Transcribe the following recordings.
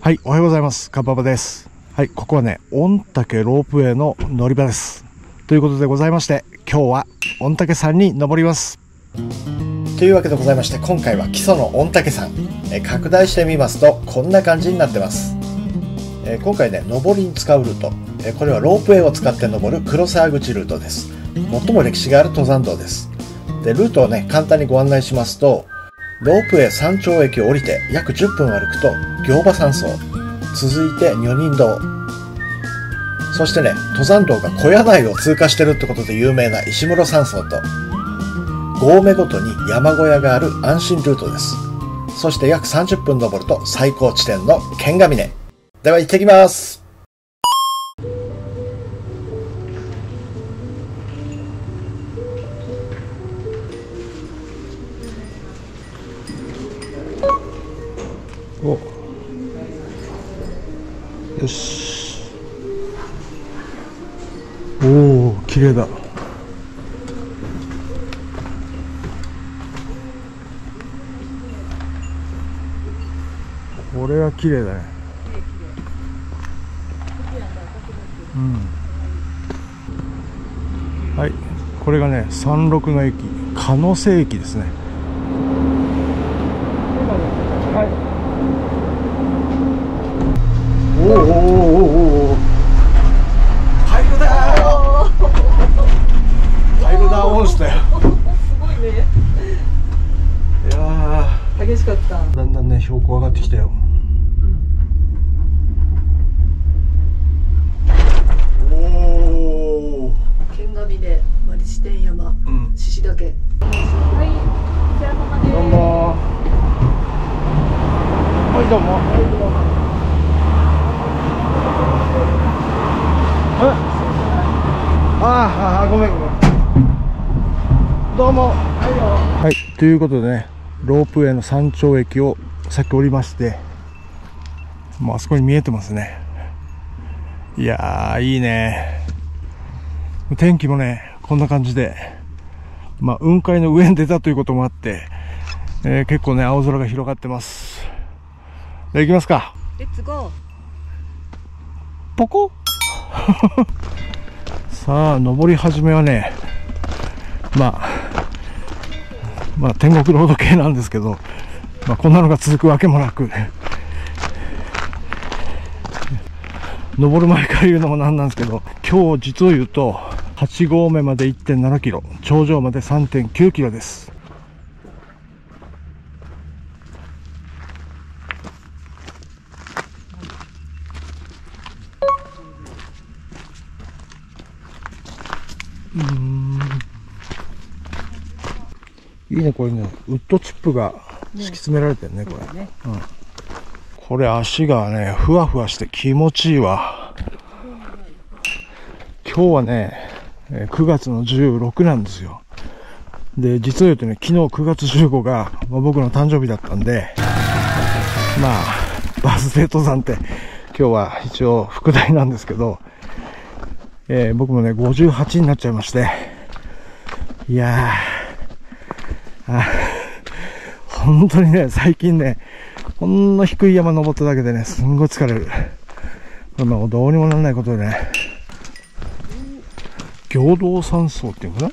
はい、おはようございます。かっぱばです。はい、ここはね、御嶽ロープウェイの乗り場です。ということでございまして、今日は御嶽山に登ります。というわけでございまして、今回は基礎の御嶽山、拡大してみますと、こんな感じになってます。今回ね、登りに使うルート、これはロープウェイを使って登る黒沢口ルートです。最も歴史がある登山道です。で、ルートをね、簡単にご案内しますと、ロープウェイ山頂駅を降りて約10分歩くと行場山荘、続いて女人堂、そしてね、登山道が小屋内を通過してるってことで有名な石室山荘と、合目ごとに山小屋がある安心ルートです。そして約30分登ると最高地点の剣ヶ峰。では行ってきます。お、よし。おお、綺麗だ。これは綺麗だね。はい、これがね、山麓の駅、鹿野瀬駅ですね。はい。おおおおおお、パイルダー、パイルダーオンしたよ。 すごいね。 いやー、激しかった。 だんだんね、標高上がってきたよ。おお、 剣ヶ峰、マリシ天山、獅子岳。はい、お世話様です。 どうも。はい、どうも。ああ、ごめんごめん。どうも。はい、ということでね、ロープウェイの山頂駅をさっき降りまして、もうあそこに見えてますね。いやー、いいね。天気もね、こんな感じで、まあ、雲海の上に出たということもあって、結構ね、青空が広がってます。じゃあ行きますか。 レッツゴー。 ポコさあ、登り始めはね、まあ天国ロード系なんですけど、まあ、こんなのが続くわけもなく、登る前から言うのもなんなんですけど、今日実を言うと8合目まで 1.7 キロ、頂上まで 3.9 キロです。いいね、これね、ウッドチップが敷き詰められてるね、これ。これ足がね、ふわふわして気持ちいいわ。今日はね、9月の16なんですよ。で、実を言うとね、昨日9月15が、僕の誕生日だったんで、まあ、バースデー登山って、今日は一応副題なんですけど、僕もね、58になっちゃいまして、いやー、本当にね、最近ね、ほんの低い山登っただけでね、すんごい疲れる。これもどうにもならないことでね、行道山荘っていうのかな。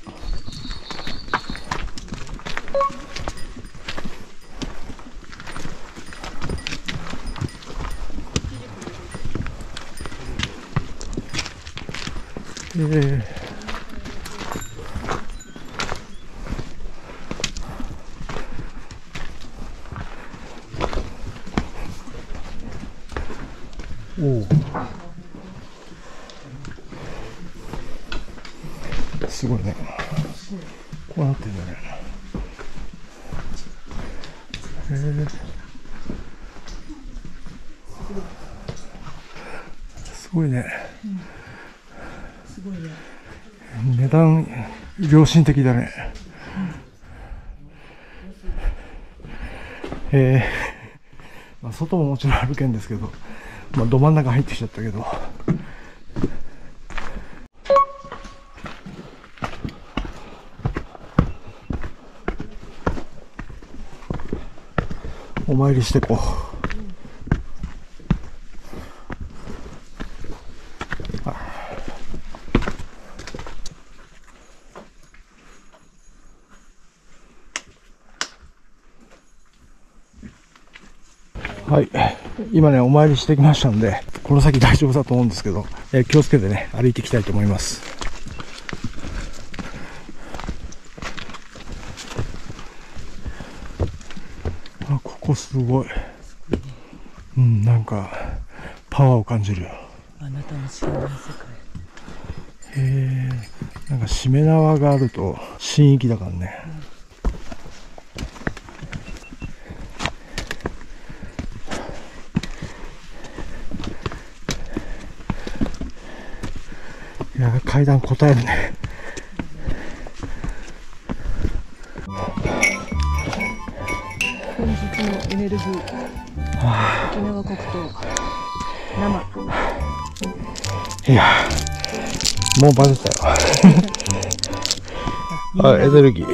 おお、すごいね。こうなってるんだね。すごいね。 すごいね。 値段良心的だね。まあ、外ももちろん歩けんですけど、まあ、ど真ん中入ってきちゃったけど、お参りしてこう。 はい。今ね、お参りしてきましたんで、この先大丈夫だと思うんですけど、気をつけてね、歩いていきたいと思います。あ、ここすごい。うん、なんか、パワーを感じるよ。 あなたの知らない世界。 へえ、なんかしめ縄があると、神域だからね。いや、階段答えるね。 本日のエネルギー、沖縄黒糖生。 いや、もうバズったよ。あ、エネルギー。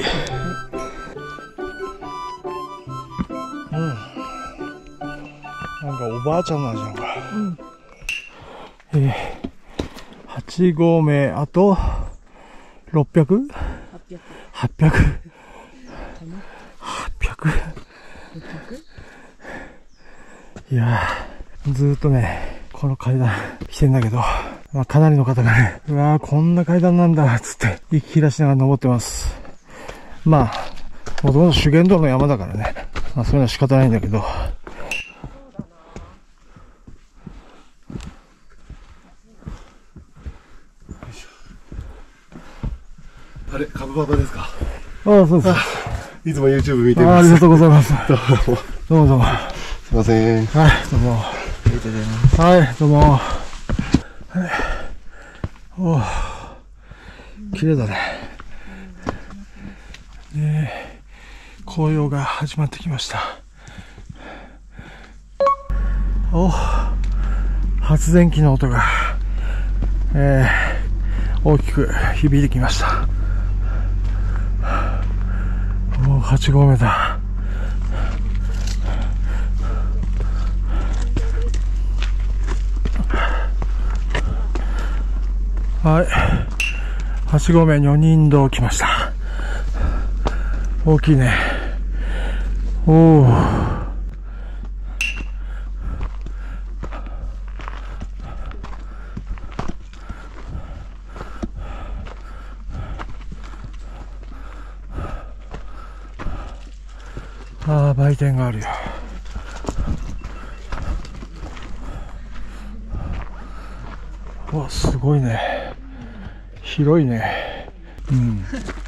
うん。なんかおばあちゃんの味なのか。うん。8合目、あと 600？ 800？ いやー、ずーっとね、この階段来てんだけど、まあ、かなりの方がね、うわー、こんな階段なんだ、つって、息切らしながら登ってます。まあ、もともと修験道の山だからね、まあ、そういうのは仕方ないんだけど、 あれ、カブババですか？ ああ、そうです。 いつも YouTube 見てます。 ありがとうございます。どうもどうも。 すいません。 はい、どうも。はい、どうも。はい。おぉ、綺麗だね。紅葉が始まってきました。お、発電機の音が、大きく響いてきました。もう8合目だ。はい。8合目、女人堂来ました。大きいね。おー。ああ、売店があるよ。わ、すごいね。広いね。うん。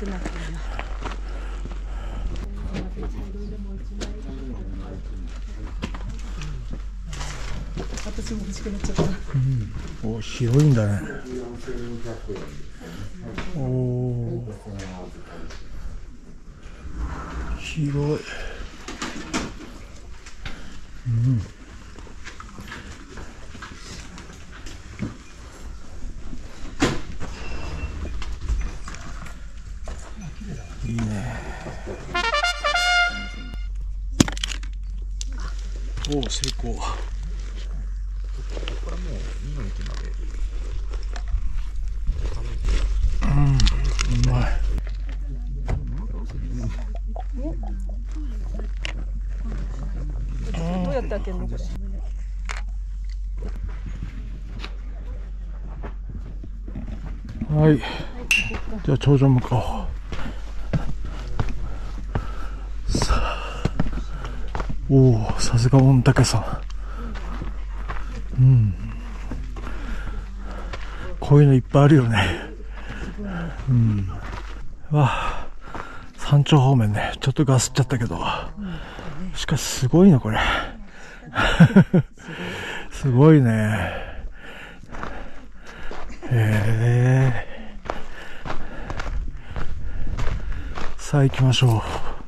私も欲しくなっちゃった。 うん。お、広いんだね。おお。広い。うん。いいね。おお、成功。これはもう2の駅まで。うん、うまい。 どうやって開けるのこれ。 はい。じゃあ頂上向かおう。おお、さすが御嶽さん。うん。こういうのいっぱいあるよね。うん。わあ、山頂方面ね、ちょっとガスっちゃったけど。しかしすごいな、これ。すごいね。さあ行きましょう。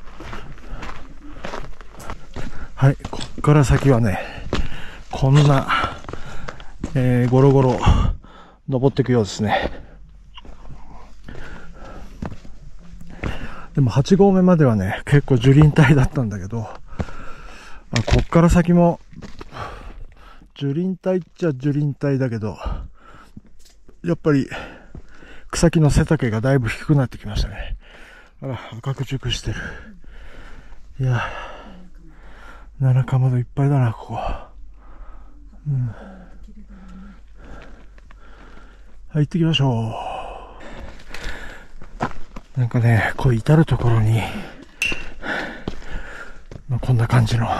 はい、こっから先はね、こんな、ゴロゴロ登っていくようですね。でも8合目まではね、結構樹林帯だったんだけど、こっから先も、樹林帯っちゃ樹林帯だけど、やっぱり草木の背丈がだいぶ低くなってきましたね。あら、赤く熟してる。いや、 七かまどいっぱいだな、ここ。はい、行ってきましょう。なんかね、こう至るところに、こんな感じの、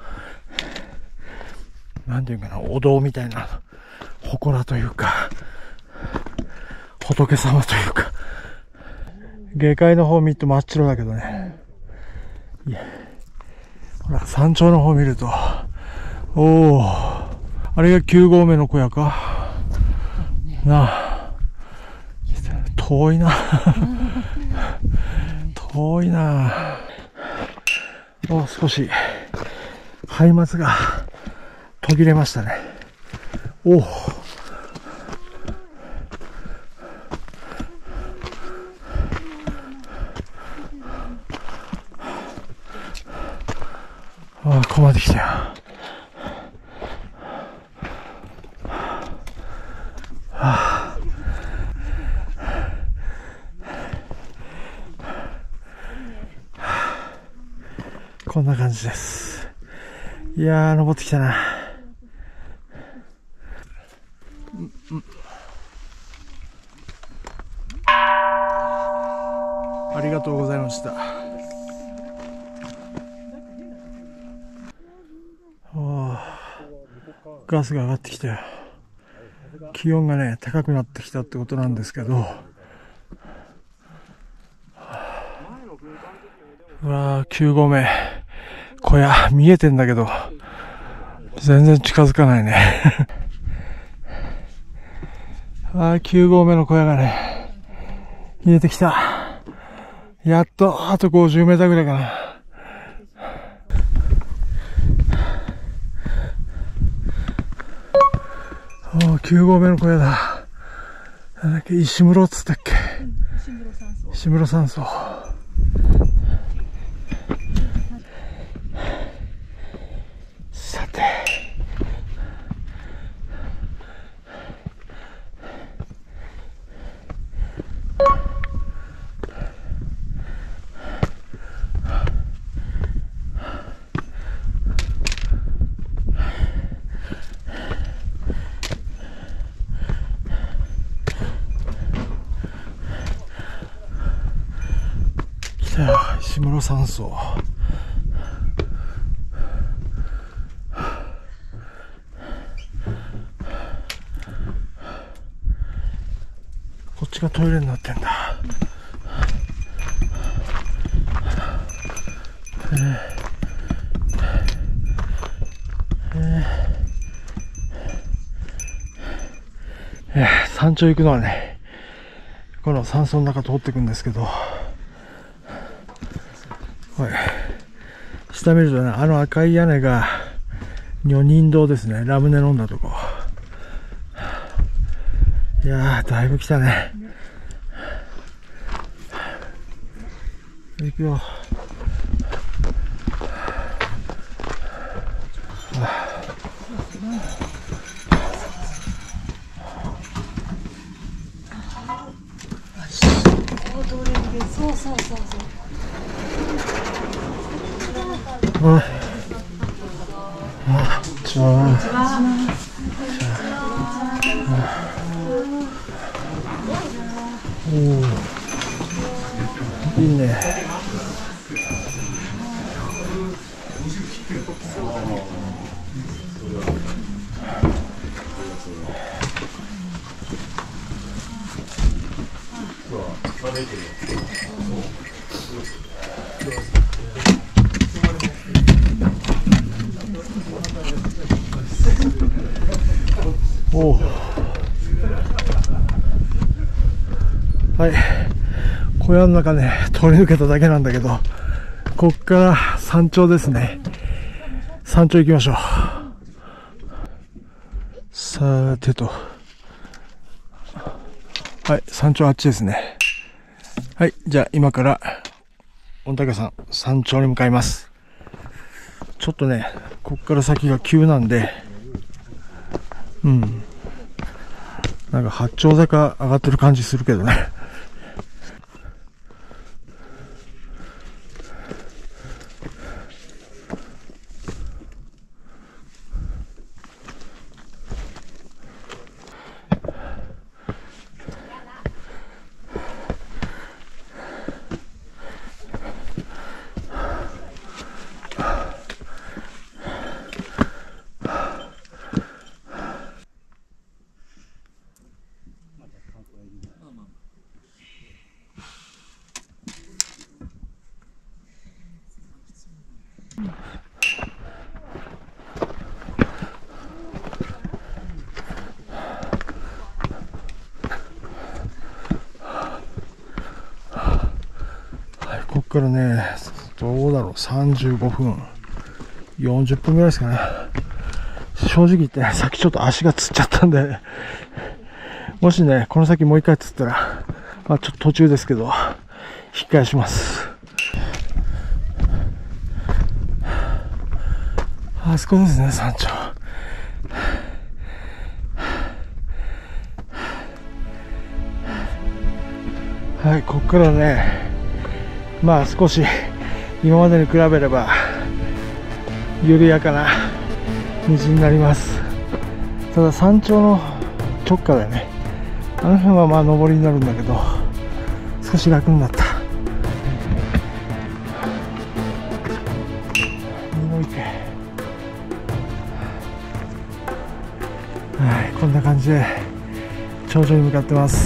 なんていうかな、お堂みたいな、祠というか、仏様というか、下界の方見ると真っ白だけどね。いや、ほら、山頂の方見ると、おー、あれが9合目の小屋か。なあ、遠いな。遠いな。もう少し、松明が途切れましたね。おお。ああ、ここまで来たよ。こんな感じです。いやー、登ってきたな。ありがとうございました。ガスが上がってきて、気温がね、高くなってきたってことなんですけど、うわー、9合目。小屋、見えてんだけど、全然近づかないね。9合目の小屋がね、見えてきた。やっと、あと50メーターぐらいかな。9合目の小屋だ。なんだっけ、石室っつったっけ。石室山荘。さて。石室山荘。こっちがトイレになってんだ。山頂行くのはね、この山荘の中通っていくんですけど、下見るとね、あの赤い屋根が女人堂ですね。ラムネ飲んだとこ。いやー、だいぶ来たね。行くよ。 そうそうそうそう。 こんにちは。いいね。おお。はい。小屋の中ね、通り抜けただけなんだけど、こっから山頂ですね。山頂行きましょう。さてと。はい、山頂あっちですね。はい、じゃあ今から、御嶽山、山頂に向かいます。ちょっとね、こっから先が急なんで、なんか八丁坂上がってる感じするけどね。 はい、ここからね、どうだろう、35分、40分ぐらいですかね。正直言って、さっきちょっと足がつっちゃったんで、もしね、この先もう一回つったら、まあちょっと途中ですけど、引き返します。あそこですね、山頂。はい、ここからね、まあ少し今までに比べれば緩やかな道になります。ただ山頂の直下でね、あの辺はまあ上りになるんだけど、少し楽になった。二の池。はい、こんな感じで頂上に向かってます。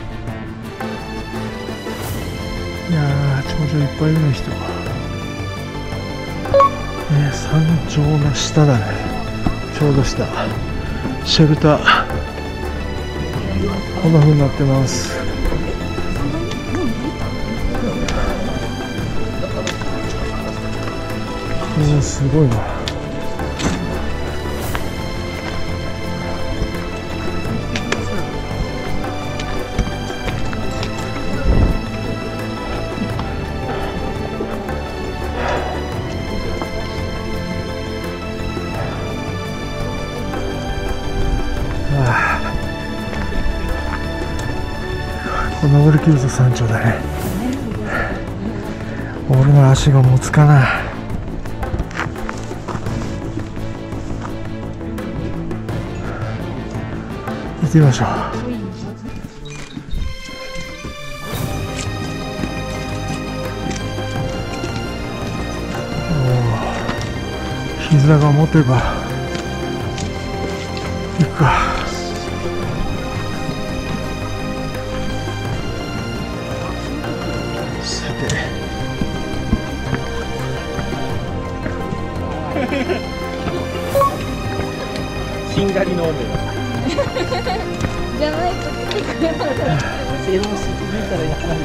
いやー、頂上いっぱいいるね、人。山頂の下だね。ちょうど下。シェルター。こんな風になってます。すごいな。登りきると山頂だね。俺の足が持つかな。行ってみましょう。膝が持てば行くか。 しんがりのオメガじゃないと来てくれなかった。 正論してみたらやらない。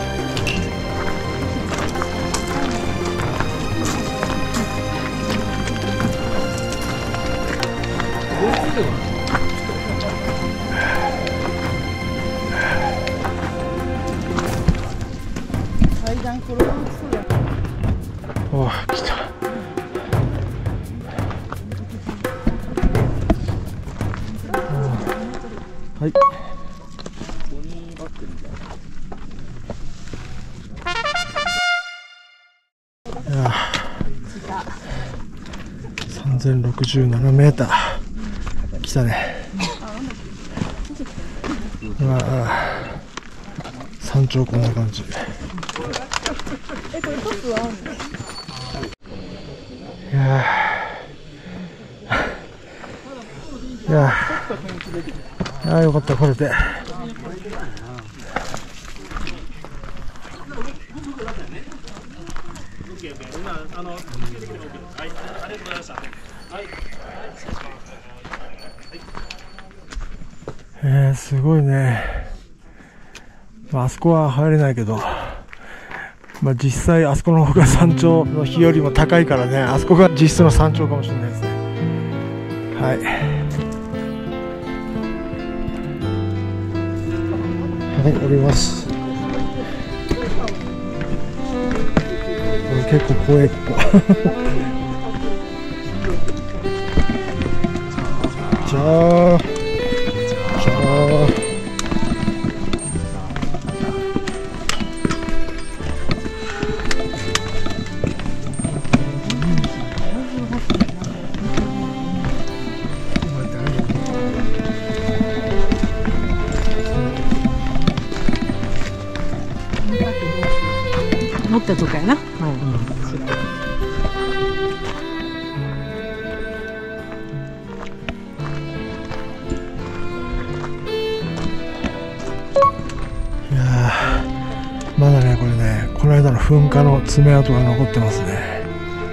階段転がりそうや。 おー、来た。はい。いや3067メーター来たね。まあ山頂こんな感じ。 これトップはあるの？ いやーよかった、これで。すごいね。あそこは入れないけど、まあ、実際あそこの方が山頂の日よりも高いからね、あそこが実質の山頂かもしれないですね。はいはい、降ります。これ結構怖いとこじゃあ持ったとかやな。 いやー、まだね、これね、この間の噴火の爪痕が残ってますね。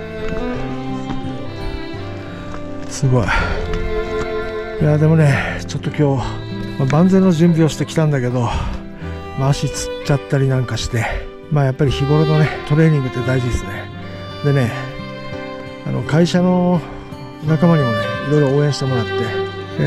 すごい。いやー、でもね、ちょっと今日、万全の準備をしてきたんだけど、足つっちゃったりなんかして、 まあやっぱり日頃のね、トレーニングって大事ですね。でね、会社の仲間にもね、いろいろ応援してもらって、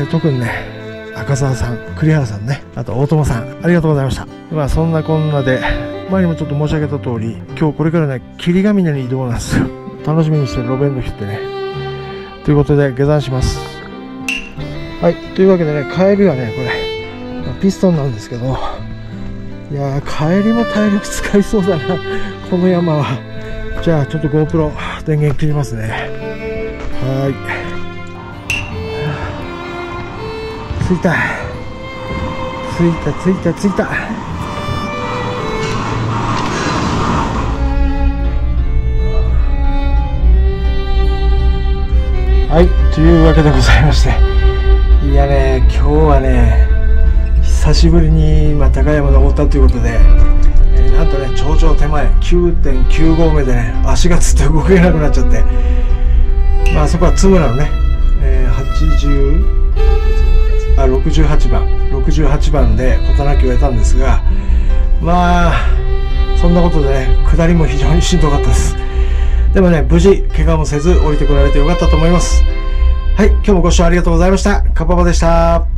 特にね、赤澤さん、栗原さんね、あと大友さん、ありがとうございました。まあそんなこんなで、前にもちょっと申し上げた通り、今日これからね、霧ヶ峰に移動なんですよ。楽しみにしてる路面の日ってね。ということで、下山します。はい、というわけでね、帰りはね、これ、ピストンなんですけど、いやー、帰りも体力使いそうだな、この山は。じゃあ、ちょっと GoPro、電源切りますね。はい。着いた。着いた。はい、というわけでございまして。いやね、今日はね、久しぶりに、高山登ったということで、なんとね、頂上手前 9.9 合目でね、足がつって動けなくなっちゃって、まあそこは津村のね、68番で事なきを得たんですが、まあそんなことでね、下りも非常にしんどかったです。でもね、無事怪我もせず降りてこられてよかったと思います。はい、今日もご視聴ありがとうございました。かっぱばでした。